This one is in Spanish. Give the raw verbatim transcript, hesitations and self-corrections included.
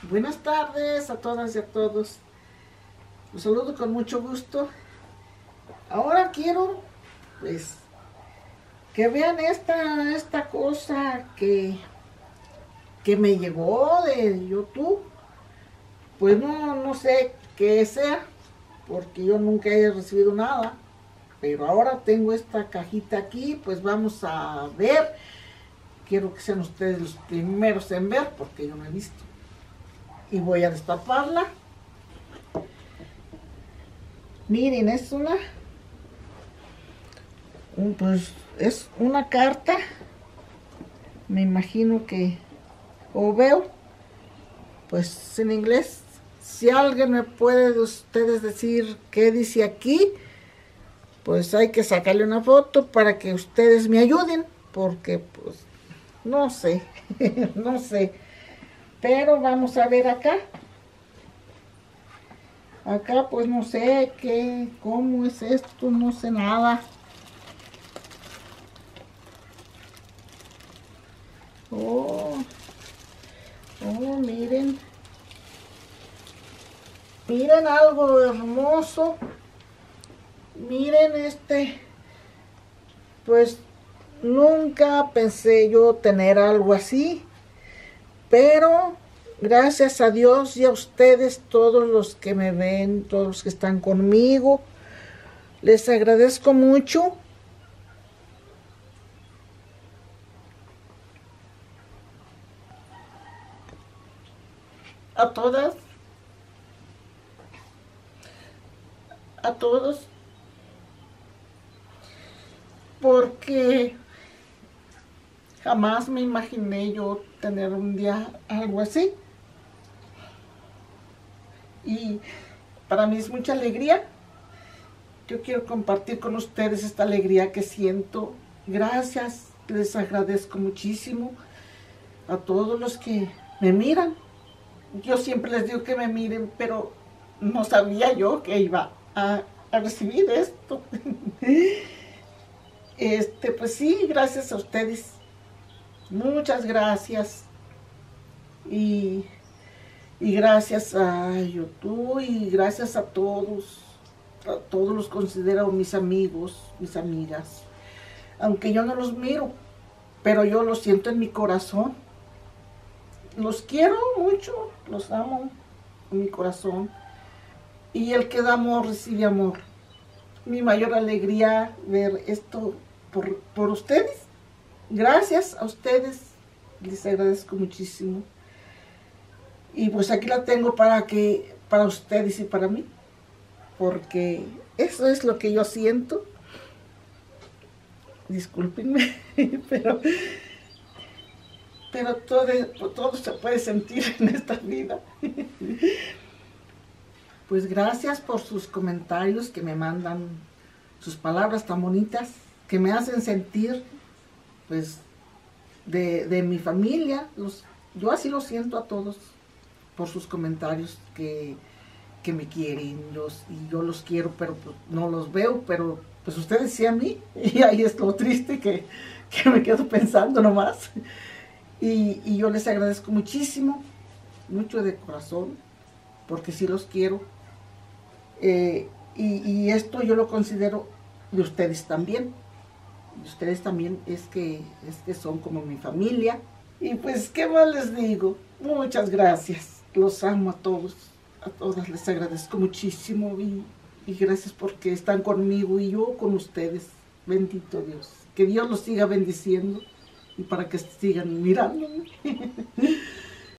Buenas tardes a todas y a todos. Los saludo con mucho gusto. Ahora quiero, pues, que vean esta, esta cosa que, que me llegó de YouTube. Pues no, no sé qué sea, porque yo nunca he recibido nada. Pero ahora tengo esta cajita aquí, pues vamos a ver. Quiero que sean ustedes los primeros en ver, porque yo no he visto. Y voy a destaparla. Miren, es una, un, pues es una carta. Me imagino que, o veo, pues en inglés. Si alguien me puede de ustedes decir qué dice aquí, pues hay que sacarle una foto para que ustedes me ayuden, porque pues no sé, no sé. Pero vamos a ver acá. Acá pues no sé qué, cómo es esto, no sé nada. Oh, oh, miren. Miren algo hermoso. Miren este. Pues nunca pensé yo tener algo así. Pero gracias a Dios y a ustedes, todos los que me ven, todos los que están conmigo, les agradezco mucho. A todas, a todos, porque jamás me imaginé yo tener un día algo así. Y para mí es mucha alegría. Yo quiero compartir con ustedes esta alegría que siento. Gracias, les agradezco muchísimo a todos los que me miran. Yo siempre les digo que me miren, pero no sabía yo que iba a, a recibir esto. Este, pues sí, gracias a ustedes. Muchas gracias. Y, y gracias a YouTube y gracias a todos. A todos los considero mis amigos, mis amigas. Aunque yo no los miro, pero yo los siento en mi corazón. Los quiero mucho, los amo en mi corazón. Y el que da amor recibe amor. Mi mayor alegría ver esto por, por ustedes. Gracias a ustedes, les agradezco muchísimo. Y pues aquí la tengo para que, para ustedes y para mí, porque eso es lo que yo siento. Discúlpenme, pero, pero todo, todo se puede sentir en esta vida. Pues gracias por sus comentarios que me mandan, sus palabras tan bonitas, que me hacen sentir, pues, de, de mi familia. Los, yo así lo siento a todos, por sus comentarios que, que me quieren, los, y yo los quiero, pero pues, no los veo, pero pues ustedes sí a mí, y ahí es lo triste que, que me quedo pensando nomás. Y, y yo les agradezco muchísimo, mucho de corazón, porque sí los quiero. Eh, y, y esto yo lo considero de ustedes también. De ustedes también es que, es que son como mi familia. Y pues, ¿qué más les digo? Muchas gracias. Los amo a todos, a todas. Les agradezco muchísimo y, y gracias porque están conmigo y yo con ustedes. Bendito Dios. Que Dios los siga bendiciendo y para que sigan mirándome.